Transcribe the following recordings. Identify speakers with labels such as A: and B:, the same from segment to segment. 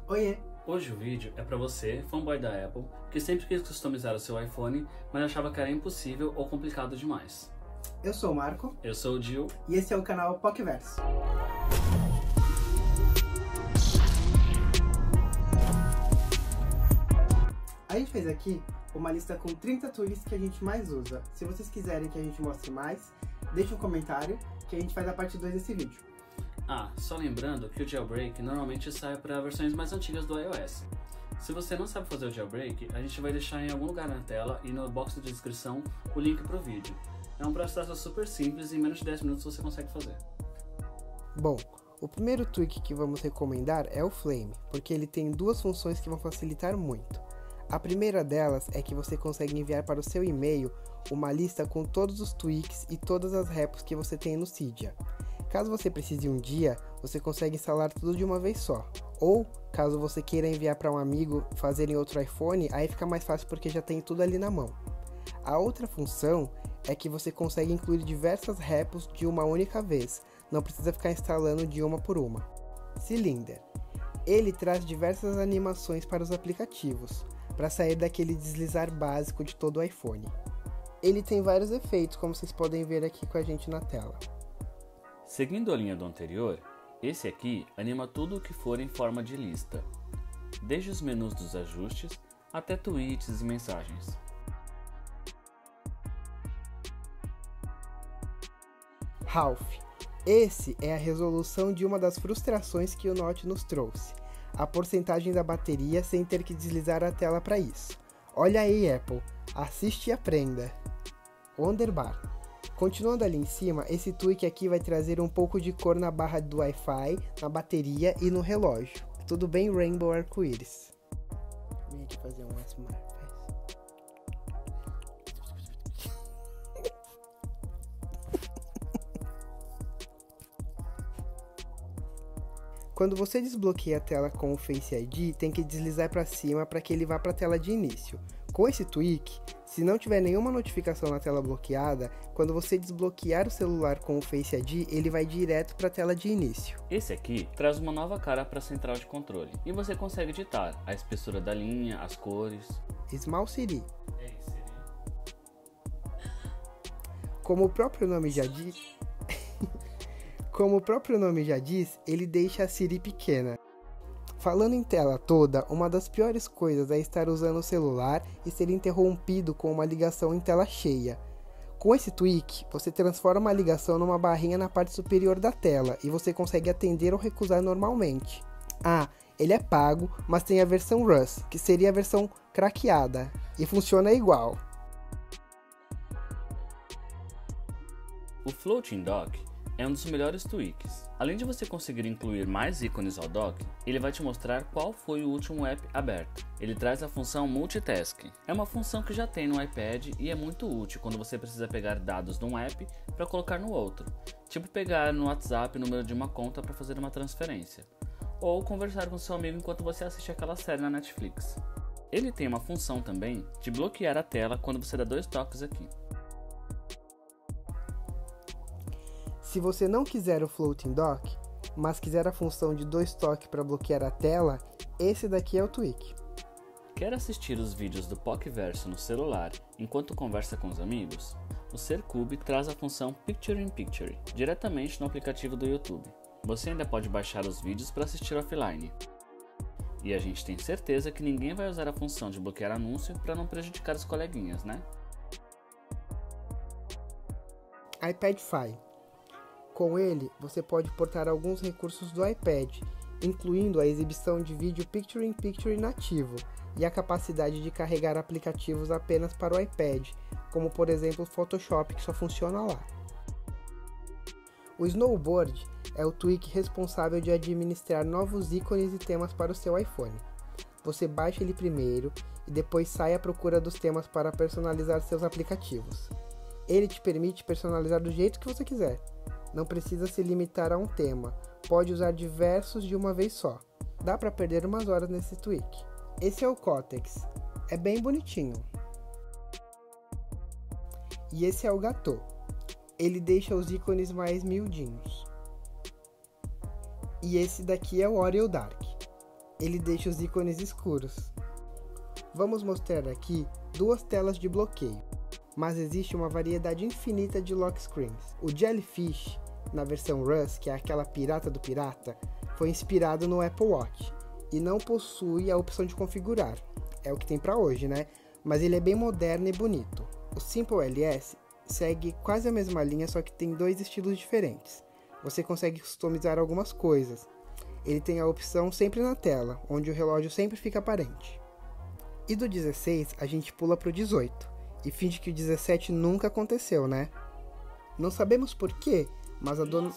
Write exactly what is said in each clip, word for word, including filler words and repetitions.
A: Oiê!
B: Hoje o vídeo é para você, fanboy da Apple, que sempre quis customizar o seu iPhone, mas achava que era impossível ou complicado demais.
A: Eu sou o Marco.
B: Eu sou o Gil.
A: E esse é o canal PocVerso. A gente fez aqui uma lista com trinta tweaks que a gente mais usa. Se vocês quiserem que a gente mostre mais, deixe um comentário que a gente faz a parte dois desse vídeo.
B: Ah, só lembrando que o jailbreak normalmente sai para versões mais antigas do iOS. Se você não sabe fazer o jailbreak, a gente vai deixar em algum lugar na tela e no box de descrição o link para o vídeo. É um processo super simples e em menos de dez minutos você consegue fazer.
A: Bom, o primeiro tweak que vamos recomendar é o Flame, porque ele tem duas funções que vão facilitar muito. A primeira delas é que você consegue enviar para o seu e-mail uma lista com todos os tweaks e todas as repos que você tem no Cydia. Caso você precise um dia, você consegue instalar tudo de uma vez só. Ou, caso você queira enviar para um amigo fazer em outro iPhone, aí fica mais fácil porque já tem tudo ali na mão. A outra função é que você consegue incluir diversas repos de uma única vez, não precisa ficar instalando de uma por uma. Cylinder. Ele traz diversas animações para os aplicativos, para sair daquele deslizar básico de todo o iPhone. Ele tem vários efeitos, como vocês podem ver aqui com a gente na tela.
B: Seguindo a linha do anterior, esse aqui anima tudo o que for em forma de lista, desde os menus dos ajustes até tweets e mensagens.
A: Ralph. Esse é a resolução de uma das frustrações que o Note nos trouxe, a porcentagem da bateria sem ter que deslizar a tela para isso. Olha aí, Apple, assiste e aprenda. Wonderbar. Continuando ali em cima, esse tweak aqui vai trazer um pouco de cor na barra do Wi-Fi, na bateria e no relógio. Tudo bem Rainbow Arco-Íris. Vem aqui fazer um S M R. Quando você desbloqueia a tela com o Face I D, tem que deslizar para cima para que ele vá para a tela de início. Com esse tweak, se não tiver nenhuma notificação na tela bloqueada, quando você desbloquear o celular com o Face I D, ele vai direto para a tela de início.
B: Esse aqui traz uma nova cara para a central de controle e você consegue editar a espessura da linha, as cores.
A: Small Siri.
B: Ei, Siri.
A: Como o próprio nome já diz, como o próprio nome já diz, ele deixa a Siri pequena. Falando em tela toda, uma das piores coisas é estar usando o celular e ser interrompido com uma ligação em tela cheia. Com esse tweak, você transforma a ligação numa barrinha na parte superior da tela e você consegue atender ou recusar normalmente. Ah, ele é pago, mas tem a versão Rus, que seria a versão craqueada, e funciona igual.
B: O Floating Dock é um dos melhores tweaks. Além de você conseguir incluir mais ícones ao dock, ele vai te mostrar qual foi o último app aberto. Ele traz a função Multitask. É uma função que já tem no iPad e é muito útil quando você precisa pegar dados de um app para colocar no outro, tipo pegar no WhatsApp o número de uma conta para fazer uma transferência, ou conversar com seu amigo enquanto você assiste aquela série na Netflix. Ele tem uma função também de bloquear a tela quando você dá dois toques aqui.
A: Se você não quiser o Floating Dock, mas quiser a função de dois toques para bloquear a tela, esse daqui é o tweak.
B: Quer assistir os vídeos do PocVerso no celular enquanto conversa com os amigos? O Sercube traz a função Picture in Picture diretamente no aplicativo do YouTube. Você ainda pode baixar os vídeos para assistir offline. E a gente tem certeza que ninguém vai usar a função de bloquear anúncio para não prejudicar os coleguinhas, né?
A: iPadify. Com ele, você pode portar alguns recursos do iPad, incluindo a exibição de vídeo Picture in Picture nativo e a capacidade de carregar aplicativos apenas para o iPad, como por exemplo o Photoshop, que só funciona lá. O Snowboard é o tweak responsável de administrar novos ícones e temas para o seu iPhone. Você baixa ele primeiro e depois sai à procura dos temas para personalizar seus aplicativos. Ele te permite personalizar do jeito que você quiser. Não precisa se limitar a um tema, pode usar diversos de uma vez só. Dá para perder umas horas nesse tweak. Esse é o Cortex, é bem bonitinho. E esse é o Gato, ele deixa os ícones mais miudinhos. E esse daqui é o Oreo Dark. ele deixa os ícones escuros. Vamos mostrar aqui duas telas de bloqueio, mas existe uma variedade infinita de lock screens. O Jellyfish, na versão Rus, que é aquela pirata do pirata, foi inspirado no Apple Watch e não possui a opção de configurar. É o que tem para hoje, né? Mas ele é bem moderno e bonito. O Simple L S segue quase a mesma linha, só que tem dois estilos diferentes. Você consegue customizar algumas coisas. Ele tem a opção sempre na tela, onde o relógio sempre fica aparente. E do dezesseis a gente pula pro dezoito e finge que o dezessete nunca aconteceu, né? Não sabemos porquê, mas a dona...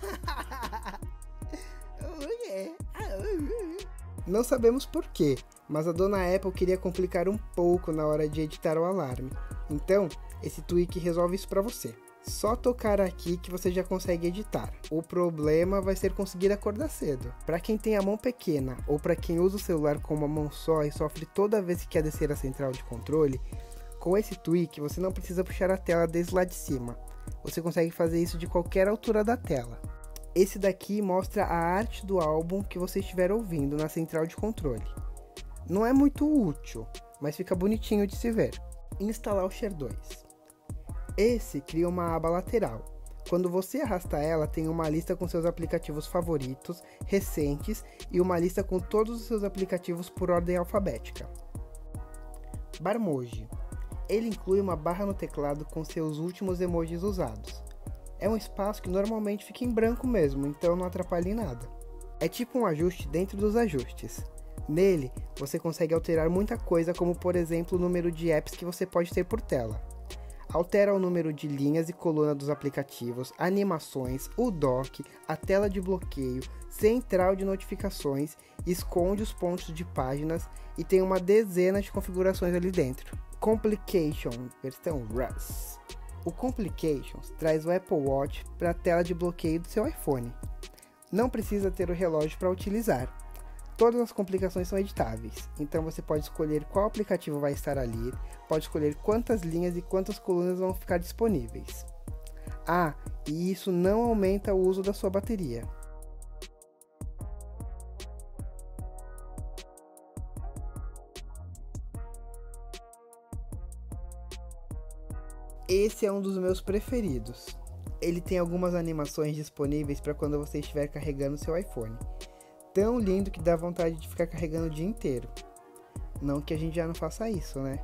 A: Não sabemos porquê, mas a dona Apple queria complicar um pouco na hora de editar o alarme. Então, esse tweak resolve isso para você. Só tocar aqui que você já consegue editar. O problema vai ser conseguir acordar cedo. Para quem tem a mão pequena ou para quem usa o celular com uma mão só e sofre toda vez que quer descer a central de controle, com esse tweak você não precisa puxar a tela desde lá de cima. Você consegue fazer isso de qualquer altura da tela. Esse daqui mostra a arte do álbum que você estiver ouvindo na central de controle. Não é muito útil, mas fica bonitinho de se ver. Instalar o Share dois. Esse cria uma aba lateral. Quando você arrasta ela, tem uma lista com seus aplicativos favoritos, recentes e uma lista com todos os seus aplicativos por ordem alfabética. Barmoji. Ele inclui uma barra no teclado com seus últimos emojis usados. É um espaço que normalmente fica em branco mesmo, então não atrapalha em nada. É tipo um ajuste dentro dos ajustes. Nele, você consegue alterar muita coisa, como por exemplo o número de apps que você pode ter por tela. Altera o número de linhas e coluna dos aplicativos, animações, o dock, a tela de bloqueio, central de notificações, esconde os pontos de páginas e tem uma dezena de configurações ali dentro. Complication, versão Rus. O Complications traz o Apple Watch para a tela de bloqueio do seu iPhone. Não precisa ter o relógio para utilizar. Todas as complicações são editáveis, então você pode escolher qual aplicativo vai estar ali, pode escolher quantas linhas e quantas colunas vão ficar disponíveis. Ah, e isso não aumenta o uso da sua bateria. Esse é um dos meus preferidos. Ele tem algumas animações disponíveis para quando você estiver carregando seu iPhone. Tão lindo que dá vontade de ficar carregando o dia inteiro. Não que a gente já não faça isso, né?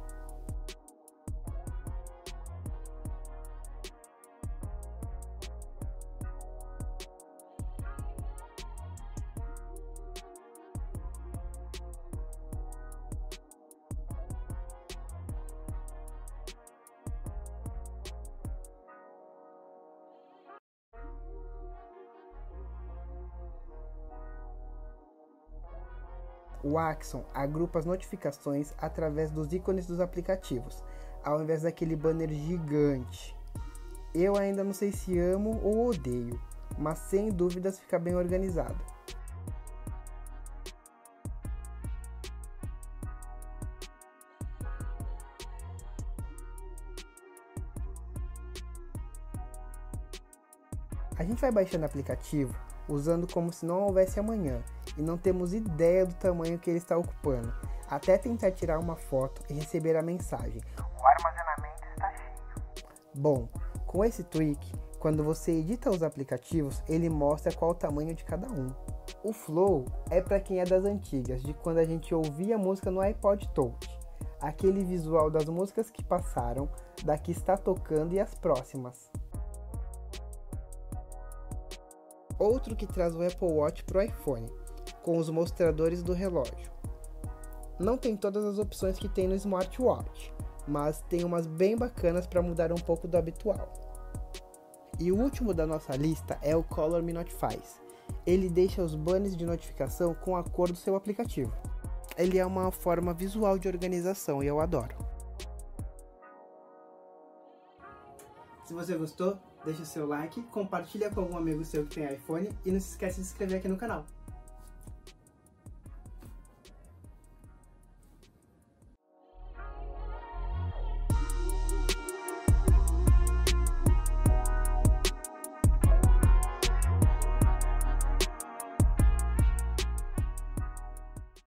A: O Axon agrupa as notificações através dos ícones dos aplicativos, ao invés daquele banner gigante. Eu ainda não sei se amo ou odeio, mas sem dúvidas fica bem organizado. A gente vai baixando o aplicativo usando como se não houvesse amanhã e não temos ideia do tamanho que ele está ocupando, até tentar tirar uma foto e receber a mensagem: o armazenamento está cheio. Bom, com esse tweak, quando você edita os aplicativos, ele mostra qual o tamanho de cada um. O Flow é para quem é das antigas, de quando a gente ouvia música no iPod Touch, aquele visual das músicas que passaram, da que está tocando e as próximas. Outro que traz o Apple Watch para o iPhone, com os mostradores do relógio. Não tem todas as opções que tem no smartwatch, mas tem umas bem bacanas para mudar um pouco do habitual. E o último da nossa lista é o Color Me Notifies. Ele deixa os banners de notificação com a cor do seu aplicativo. Ele é uma forma visual de organização e eu adoro. Se você gostou, deixa o seu like, compartilha com algum amigo seu que tem iPhone e não se esquece de se inscrever aqui no canal.